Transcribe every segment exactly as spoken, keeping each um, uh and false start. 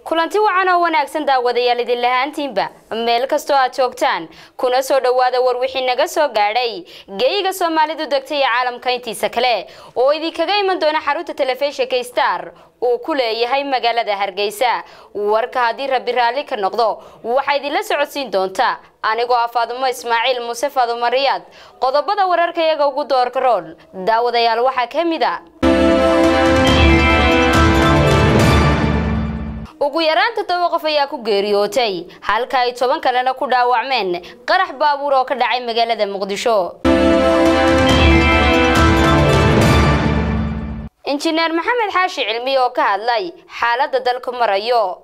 kulanti wacan oo wanaagsan daawadayaal idin lahaantiinba meel kasto aad joogtaan kuna soo dhawaada war wixii naga soo gaadhay geeyiga Soomaalidu degtay caalamka intiisa kale oo idin kaga iman doona xarunta telefishinka Star oo ku leeyahay magaalada Hargeysa warka hadii Rabbi raali ka noqdo waxa idin la socodsiin doonta anigoo ah Faadumo Ismaaciil Muuse Faadumo Riyaad qodobada wararka iyaga ugu doorka rool daawadayaal waxa kamid ah ugu yaraanta toban qof ayaa ku geeriyootay halka ay toban kalena ku dhaawacmeen qarax baabuur oo ka dhacay magaalada Muqdisho injineer Maxamed Xaashi Cilmi oo ka hadlay xaaladda dalka marayo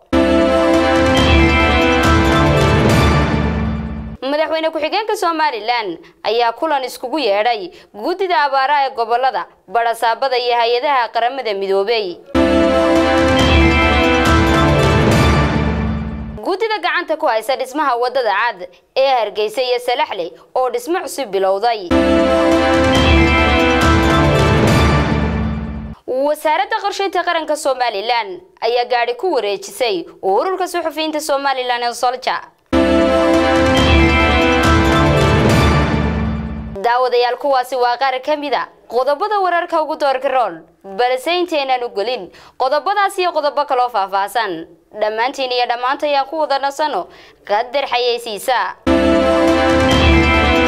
madaxweyne ku-xigeenka Soomaaliland ayaa kulan iskugu yeedhay guddida abaaraha ee gobolada barasaabada iyo hay'adaha qaramada midoobay guddida gacanta ku haysa dhismaha wadada cad ee Hargeysa iyo Salaxley oo dhismo cusub bilowday wasaaradda qorsheynta qaranka Soomaaliland ayaa gaari ku wareejisay ururka suxufiyiinta Soomaaliland ee Solja daawadayaal kuwaasi waa qaar kamid ah qodobada wararka ugu doorka rool balse inteenan u galin qodobadaas iyo qodobo kale oo faahfaahsan dhamaantiin iyo dhamaanta ayaan ku wada nasano qadar xayeysiisa